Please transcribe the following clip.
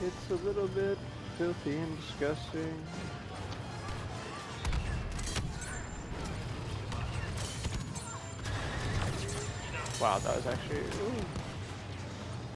It's a little bit filthy and disgusting. Wow, that was actually... Ooh.